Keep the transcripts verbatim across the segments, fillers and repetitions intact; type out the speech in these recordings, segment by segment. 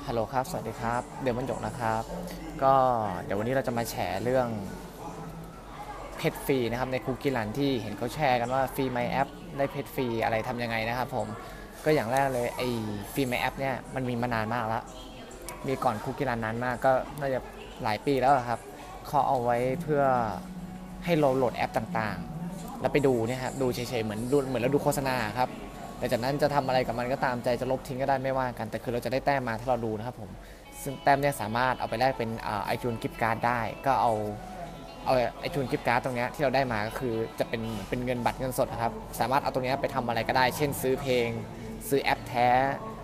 ฮัลโหลครับสวัสดีครับเดี๋ยวบรรจงนะครับก็เดี๋ยววันนี้เราจะมาแชร์เรื่องเพจฟรีนะครับในคุกกี้รันที่เห็นเขาแชร์กันว่าฟรีไมแอปได้เพจฟรีอะไรทำยังไงนะครับผมก็อย่างแรกเลยไอ้ฟรีไมแอปเนี่ยมันมีมานานมากแล้วมีก่อนคุกกี้รันนานมากก็น่าจะหลายปีแล้วครับเขาเอาไว้เพื่อให้เราโหลดแอปต่างๆแล้วไปดูเนี่ยครับดูเฉยๆเหมือนดูเหมือนเราดูโฆษณาครับแต่จากนั้นจะทำอะไรกับมันก็ตามใจจะลบทิ้งก็ได้ไม่ว่ากันแต่คือเราจะได้แต้มมาถ้าเราดูนะครับผมซึ่งแต้มเนี่ยสามารถเอาไปแลกเป็นไอจูนกิฟต์การ์ดได้ก็เอาเอาไอจูนกิฟต์การ์ดตรงนี้ที่เราได้มาก็คือจะเป็นเป็นเงินบัตรเงินสดครับสามารถเอาตรงนี้ไปทำอะไรก็ได้เช่นซื้อเพลงซื้อแอปแท้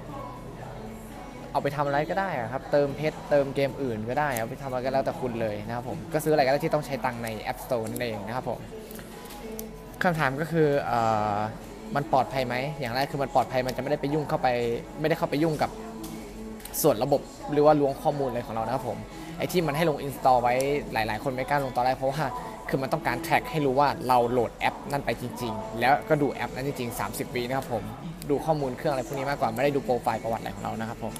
เอาไปทำอะไรก็ได้ครับเติมเพชรเติมเกมอื่นก็ได้เอาไปทำอะไรก็แล้วแต่คุณเลยนะครับผมก็ซื้ออะไรก็ได้ที่ต้องใช้ตังค์ใน App Store นั่นเองนะครับผมคำถามก็คือเอ่อมันปลอดภัยไหมอย่างแรกคือมันปลอดภัยมันจะไม่ได้ไปยุ่งเข้าไปไม่ได้เข้าไปยุ่งกับส่วนระบบหรือว่าล้วงข้อมูลอะไรของเรานะครับผมไอ้ที่มันให้ลง install ไว้หลายๆคนไม่กล้าลงตอนแรกเพราะว่าคือมันต้องการแท็กให้รู้ว่าเราโหลดแอปนั่นไปจริงๆแล้วก็ดูแอปนั้นจริงๆสามสิบวินะครับผมดูข้อมูลเครื่องอะไรพวกนี้มากกว่าไม่ได้ดูโปรไฟล์ประวัติอะไรของเรานะครับผม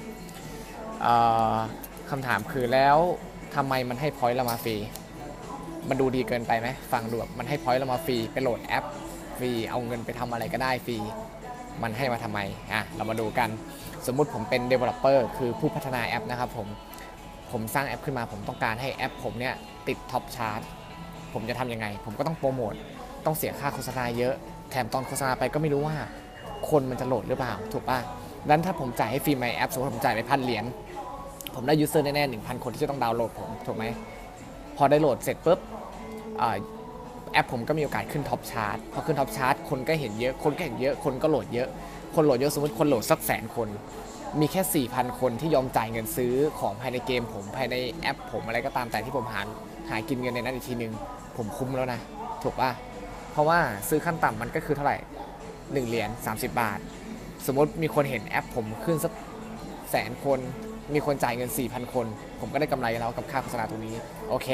คำถามคือแล้วทำไมมันให้พอยต์เรามาฟรีมันดูดีเกินไปไหมฟังดูแบบมันให้พอยต์เรามาฟรีไปโหลดแอปฟรีเอาเงินไปทำอะไรก็ได้ฟรีมันให้มาทำไมอ่ะเรามาดูกันสมมุติผมเป็น developer คือผู้พัฒนาแอปนะครับผมผมสร้างแอปขึ้นมาผมต้องการให้แอปผมเนี่ยติดท็อปชาร์ตผมจะทำยังไงผมก็ต้องโปรโมทต้องเสียค่าโฆษณาเยอะแถมตอนโฆษณาไปก็ไม่รู้ว่าคนมันจะโหลดหรือเปล่าถูกป่ะดังนั้นถ้าผมจ่ายให้ฟรีไมแอปสมมติผมจ่ายไปพันเหรียญผมได้ยูเซอร์แน่ๆหนึ่งพันคนที่จะต้องดาวน์โหลดผมถูกไหมพอได้โหลดเสร็จปุ๊บแอปผมก็มีโอกาสขึ้นท็อปชาร์ตพอขึ้นท็อปชาร์ตคนก็เห็นเยอะคนก็เห็นเยอะคนก็โหลดเยอะคนโหลดเยอะสมมติคนโหลดสักแสนคนมีแค่ สี่พัน คนที่ยอมจ่ายเงินซื้อของภายในเกมผมภายในแอปผมอะไรก็ตามแต่ที่ผมหาหากินเงินในนั้นอีกทีนึงผมคุ้มแล้วนะถูกป่ะเพราะว่าซื้อขั้นต่ำมันก็คือเท่าไหร่หนึ่งเหรียญสามสิบบาทสมมติมีคนเห็นแอปผมขึ้นสักแสนคนมีคนจ่ายเงิน สี่พัน คนผมก็ได้กำไรแล้วกับค่าโฆษณาตรงนี้โอเค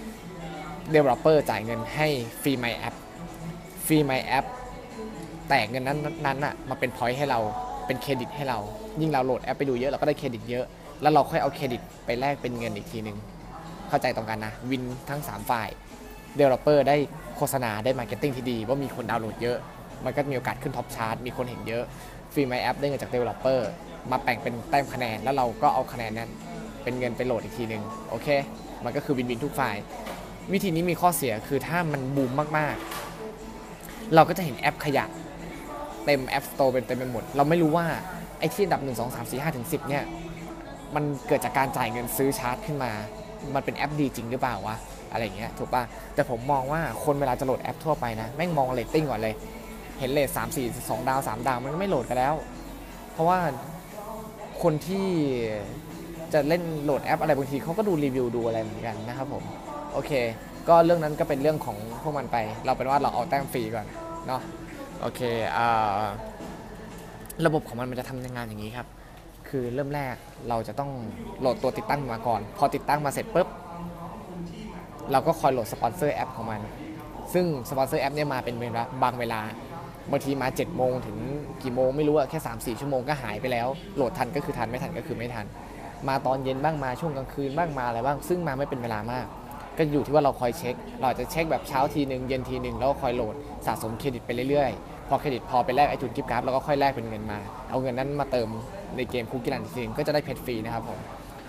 developer จ่ายเงินให้ฟรี My App ฟรี My App แต่เงินนั้นนั้นอะมาเป็น point ให้เราเป็นเครดิตให้เรายิ่งเราโหลดแอปไปดูเยอะเราก็ได้เครดิตเยอะแล้วเราค่อยเอาเครดิตไปแลกเป็นเงินอีกทีนึงเข้าใจตรงกันนะวินทั้งสามฝ่าย developer ได้โฆษณาได้ marketing ที่ดีว่ามีคนดาวน์โหลดเยอะมันก็มีโอกาสขึ้นท็อปชาร์ตมีคนเห็นเยอะฟรี My App ได้เงินจาก developer มาแบ่งเป็นแต้มคะแนนแล้วเราก็เอาคะแนนนั้นเป็นเงินไปโหลดอีกทีนึงโอเคมันก็คือวินวินทุกฝ่ายวิธีนี้มีข้อเสียคือถ้ามันบูมมากๆเราก็จะเห็นแอปขยะเต็ม App Store เป็นเต็มไปหมดเราไม่รู้ว่าไอ้ที่อันดับหนึ่ง สอง สาม สี่ ห้า ถึง สิบเนี่ยมันเกิดจากการจ่ายเงินซื้อชาร์จขึ้นมามันเป็นแอปดีจริงหรือเปล่าวะอะไรอย่างเงี้ยถูกป่ะแต่ผมมองว่าคนเวลาจะโหลดแอปทั่วไปนะแม่งมองเรตติ้งก่อนเลยเห็นเรทสาม สี่ สองดาวสามดาวมันก็ไม่โหลดกันแล้วเพราะว่าคนที่จะเล่นโหลดแอปอะไรบางทีเขาก็ดูรีวิวดูอะไรเหมือนกันนะครับผมโอเคก็เรื่องนั้นก็เป็นเรื่องของพวกมันไปเราเป็นว่าเราเอาแต้มฟรีก่อนเนาะโอเคอ่าระบบของมันมันจะทำงานอย่างนี้ครับคือเริ่มแรกเราจะต้องโหลดตัวติดตั้งมาก่อนพอติดตั้งมาเสร็จปุ๊บเราก็คอยโหลดสปอนเซอร์แอปของมันซึ่งสปอนเซอร์แอปเนี่ยมาเป็นเวลาบางเวลาบางทีมาเจ็ดโมงถึงกี่โมงไม่รู้อะแค่ สามสี่ ชั่วโมงก็หายไปแล้วโหลดทันก็คือทันไม่ทันก็คือไม่ทันมาตอนเย็นบ้างมาช่วงกลางคืนบ้างมาอะไรบ้างซึ่งมาไม่เป็นเวลามากก็อยู่ที่ว่าเราคอยเช็คเราจะเช็คแบบเช้าทีหนึ่งเย็นทีหนึ่งแล้วก็คอยโหลดสะสมเครดิตไปเรื่อยๆพอเครดิตพอไปแลกไอจูนกิฟต์การ์ดเราก็ค่อยแลกเป็นเงินมาเอาเงินนั้นมาเติมในเกมคุกกี้รันทีนึงก็จะได้เพชรฟรีนะครับผม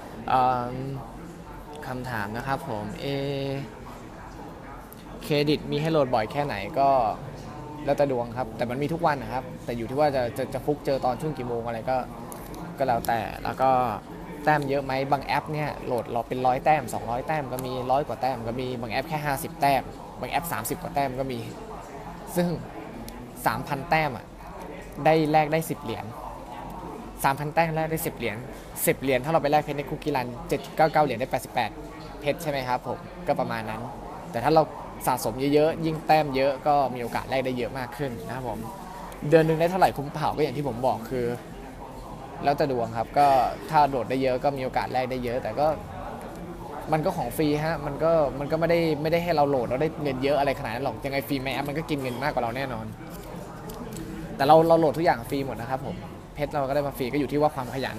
คำถามนะครับผมเอเครดิตมีให้โหลดบ่อยแค่ไหนก็แล้วแต่ดวงครับแต่มันมีทุกวันนะครับแต่อยู่ที่ว่าจะจะจะฟุกเจอตอนช่วงกี่โมงอะไรก็ก็แล้วแต่แล้วก็แต้มเยอะไหมบางแอปเนี่ยโหลดเราเป็นร้อยแต้มสองร้อยแต้มก็มีร้อยกว่าแต้มก็มีบางแอปแค่ห้าสิบแต้มบางแอปสามสิบกว่าแต้มก็มีซึ่ง สามพัน แต้มอ่ะได้แลกได้สิบเหรียญ สามพัน แต้มแลกได้สิบเหรียญสิบเหรียญถ้าเราไปแลกเพชรในคุกกี้รัน เจ็ดจุดเก้าเก้า เหรียญได้แปดสิบแปดเพชรใช่ไหมครับผมก็ประมาณนั้นแต่ถ้าเราสะสมเยอะๆยิ่งแต้มเยอะก็มีโอกาสแลกได้เยอะมากขึ้นนะครับผมเดือนนึงได้เท่าไหร่คุ้มเผาก็อย่างที่ผมบอกคือแล้วแต่ดวงครับก็ถ้าโดดได้เยอะก็มีโอกาสแลกได้เยอะแต่ก็มันก็ของฟรีฮะมันก็มันก็ไม่ได้ไม่ได้ให้เราโหลดเราได้เงินเยอะอะไรขนาดนั้นหรอกยังไงฟรีแมแอปมันก็กินเงินมากกว่าเราแน่นอนแต่เราเราโหลดทุกอย่างฟรีหมดนะครับผมเพชรเราก็ได้มาฟรีก็อยู่ที่ว่าความขยันที่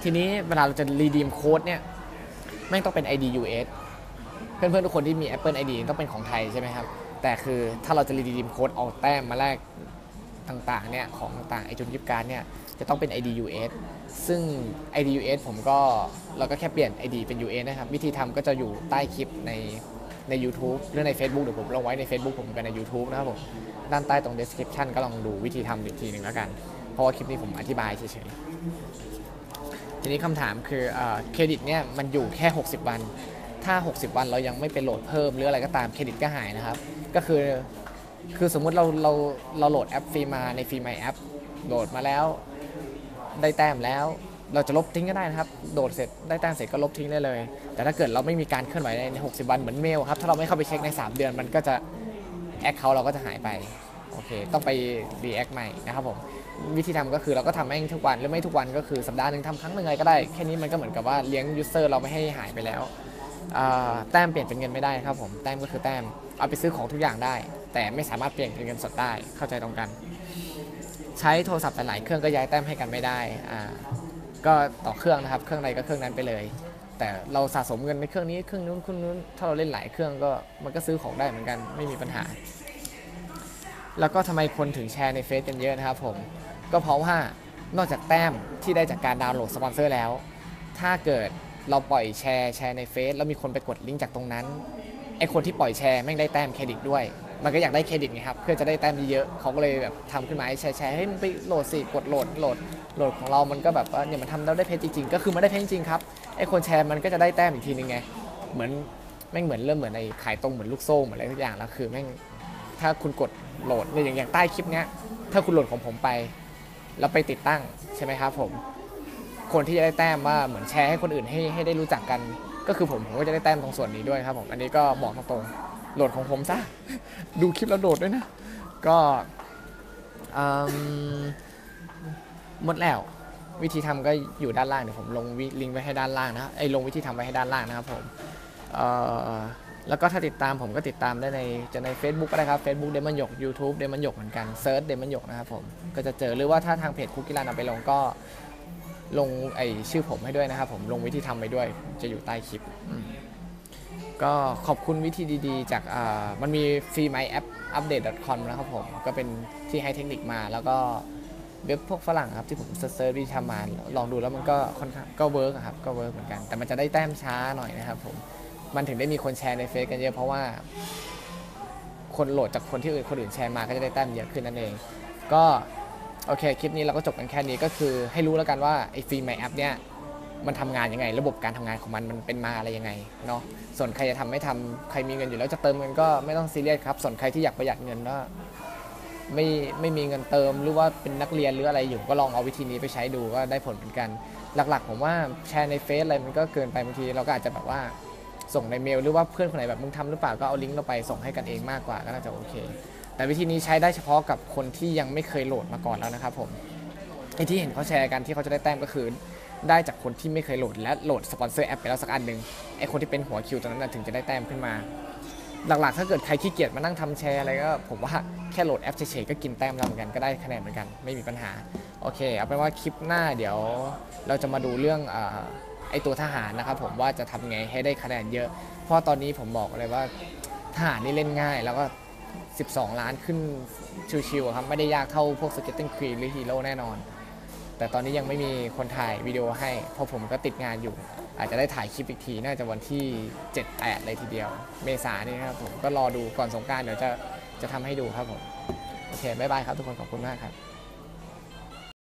ทีนี้เวลาเราจะ redeem code เนี่ยแม่งต้องเป็น ไอ ดี ยู เอส เพื่อนๆทุกคนที่มี Apple ไอ ดี ต้องเป็นของไทยใช่ไหมครับแต่คือถ้าเราจะ redeem code เอาแต้มมาแลกต่างๆเนี่ยของต่างๆไอจุนยิบการ์ดเนี่ยจะต้องเป็น ไอ ดี ยู เอส ซึ่ง ไอ ดี ยู เอส ผมก็เราก็แค่เปลี่ยน ไอ ดี เป็น ยู เอส นะครับวิธีทำก็จะอยู่ใต้คลิปในใน YouTube หรือใน Facebook เดี๋ยวผมลงไว้ใน Facebook ผมกับใน YouTube นะครับผมด้านใต้ตรง description ก็ลองดูวิธีทำอีกทีหนึ่งแล้วกันเพราะว่าคลิปนี้ผมอธิบายเฉยๆทีนี้คำถามคือเครดิตเนี่ยมันอยู่แค่หกสิบวันถ้าหกสิบวันเรายังไม่ไปโหลดเพิ่มหรืออะไรก็ตามเครดิตก็หายนะครับก็คือคือสมมุติเราเราเราโหลดแอปฟรีมาในฟรีไมแอปโหลดมาแล้วได้แต้มแล้วเราจะลบทิ้งก็ได้นะครับโหลดเสร็จได้แต้มเสร็จก็ลบทิ้งได้เลยแต่ถ้าเกิดเราไม่มีการเคลื่อนไหวในหกสิบวันเหมือนเมลครับถ้าเราไม่เข้าไปเช็คในสามเดือนมันก็จะแอคเคาท์เราก็จะหายไปโอเคต้องไปรีแอคใหม่นะครับผมวิธีทำก็คือเราก็ทำแม่งทุกวันหรือไม่ทุกวันก็คือสัปดาห์หนึ่งทำครั้งหนึ่งอะไรก็ได้แค่นี้มันก็เหมือนกับว่าเลี้ยงยูเซอร์เราไม่ให้หายไปแล้วแต้มเปลี่ยนเป็นเงินไม่ได้ครับผมแต้มก็คือแต้มเอาไปซื้อของทุกอย่างได้แต่ไม่สามารถเปลี่ยนเป็นเงินสดได้เข้าใจตรงกันใช้โทรศัพท์หลายๆเครื่องก็ย้ายแต้มให้กันไม่ได้อ่าก็ต่อเครื่องนะครับเครื่องใดก็เครื่องนั้นไปเลยแต่เราสะสมเงินในเครื่องนี้เครื่องนู้นเครื่องนู้นถ้าเราเล่นหลายเครื่องก็มันก็ซื้อของได้เหมือนกันไม่มีปัญหาแล้วก็ทำไมคนถึงแชร์ในเฟซกันเยอะนะครับผมก็เพราะว่านอกจากแต้มที่ได้จากการดาวน์โหลดสปอนเซอร์แล้วถ้าเกิดเราปล่อยแชร์แชร์ในเฟซแล้วมีคนไปกดลิงก์จากตรงนั้นไอคนที่ปล่อยแชร์แม่งได้แต้มเครดิตด้วยมันก็อยากได้เครดิตไงครับเพื่อจะได้แต้มเยอะๆเขาก็เลยแบบทำขึ้นมาให้แชร์แชร์ให้มันไปโหลดสิกดโหลดโหลดโหลดของเรามันก็แบบว่าเนี่ยมันทำแล้วได้เพจจริงๆก็คือมันได้เพจจริงๆครับไอคนแชร์มันก็จะได้แต้มอีกทีนึงไงเหมือนแม่งเหมือนเริ่มเหมือนในขายตรงเหมือนลูกโซ่เหมือนอะไรทุกอย่างแล้วคือแม่งถ้าคุณกดโหลดเนี่ยอย่างอย่างใต้คลิปเนี้ยถ้าคุณโหลดของผมไปแล้วไปติดตั้งใช่ไหมครับผมคนที่จะได้แต้มว่าเหมือนแชร์ให้คนอื่นให้ให้ได้รู้จักกันก็คือผมผมก็จะได้แต้มตรงส่วนนี้ด้วยครับผมอันนี้ก็บอกตรงๆโหลดของผมซะดูคลิปแล้วโหลดด้วยนะก็หมดแล้ววิธีทำก็อยู่ด้านล่างเดี๋ยวผมลงลิงก์ไว้ให้ด้านล่างนะไอ้ลงวิธีทำไว้ให้ด้านล่างนะครับผมแล้วก็ถ้าติดตามผมก็ติดตามได้ในจะใน Facebook ก็ได้ครับ Facebook เดมอนหยก YouTube เดมอนหยกเหมือนกันเซิร์ชเดมอนหยกนะครับผมก็จะเจอหรือว่าถ้าทางเพจคุกกี้รันเอาไปลงก็ลงไอชื่อผมให้ด้วยนะครับผมลงวิธีทำไปด้วยจะอยู่ใต้คลิปก็ขอบคุณวิธีดีๆจากมันมีฟรีไมแอปอัปเดต .com นะครับผมก็เป็นที่ให้เทคนิคมาแล้วก็เว็บพวกฝรั่งครับที่ผมเซิร์ชวิธีทำมาลองดูแล้วมันก็ค่อนข้างก็เวิร์กครับก็เวิร์กเหมือนกันแต่มันจะได้แต้มช้าหน่อยนะครับผมมันถึงได้มีคนแชร์ในเฟซกันเยอะเพราะว่าคนโหลดจากคนที่อื่นคนอื่นแชร์มาก็จะได้แต้มเยอะขึ้นนั่นเองก็โอเคคลิปนี้เราก็จบกันแค่นี้ก็คือให้รู้แล้วกันว่าไอ้ฟรีไมแอปเนี้ยมันทำงานยังไงระบบการทำงานของมันมันเป็นมาอะไรยังไงเนาะส่วนใครจะทำไม่ทำใครมีเงินอยู่แล้วจะเติมเงินก็ไม่ต้องซีเรียสครับส่วนใครที่อยากประหยัดเงินก็ไม่ไม่มีเงินเติมหรือว่าเป็นนักเรียนหรืออะไรอยู่ก็ลองเอาวิธีนี้ไปใช้ดูก็ได้ผลเหมือนกันหลักๆผมว่าแชร์ในเฟซอะไรมันก็เกินไปบางทีเราก็อาจจะแบบว่าส่งในเมลหรือว่าเพื่อนคนไหนแบบมึงทำหรือเปล่าก็เอาลิงก์เราไปส่งให้กันเองมากกว่าก็น่าจะโอเคแต่วิธีนี้ใช้ได้เฉพาะกับคนที่ยังไม่เคยโหลดมาก่อนแล้วนะครับผมไอ้ที่เห็นเขาแชร์กันที่เขาจะได้แต้มก็คือได้จากคนที่ไม่เคยโหลดและโหลดสปอนเซอร์แอปไปแล้วสักอันหนึ่งไอ้คนที่เป็นหัวคิวตรงนั้นถึงจะได้แต้มขึ้นมาหลักๆถ้าเกิดใครขี้เกียจมานั่งทำแชร์อะไรก็ผมว่าแค่โหลดแอปเฉยๆก็กินแต้มเราเหมือนกันก็ได้คะแนนเหมือนกันไม่มีปัญหาโอเคเอาเป็นว่าคลิปหน้าเดี๋ยวเราจะมาดูเรื่องไอ้ตัวทหารนะครับผมว่าจะทำไงให้ได้คะแนนเยอะเพราะตอนนี้ผมบอกเลยว่าทหารนี่เล่นง่ายแล้วก็สิบสองล้านขึ้นชิวๆครับไม่ได้ยากเท่าพวก Scattering Queen หรือ Hero แน่นอนแต่ตอนนี้ยังไม่มีคนถ่ายวิดีโอให้เพราะผมก็ติดงานอยู่อาจจะได้ถ่ายคลิปอีกทีน่าจะวันที่ เจ็ดแปด เลยทีเดียวเมษายนนี่ครับผมก็รอดูก่อนสงกรานต์เดี๋ยวจะจะทำให้ดูครับผมโอเคบ๊ายบายครับทุกคนขอบคุณมากครับ